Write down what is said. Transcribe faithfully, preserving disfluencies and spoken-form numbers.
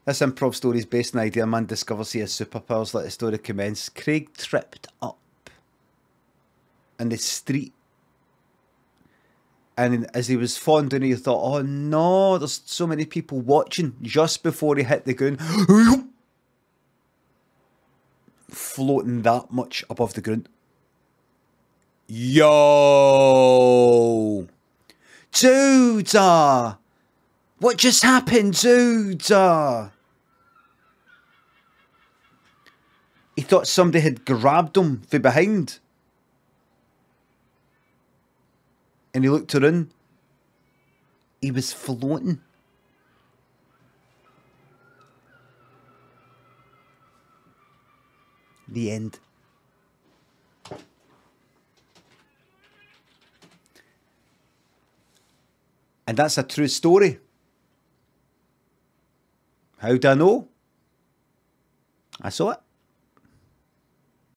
This improv story is based on the idea a man discovers he has superpowers. Let the story commence. Craig tripped up in the street. And as he was falling down, he thought, oh no, there's so many people watching. Just before he hit the ground, floating that much above the ground. Yo! Dude! Uh, what just happened, dude? Uh, he thought somebody had grabbed him from behind. And he looked around. He was floating. The end. And that's a true story. How do I know? I saw it.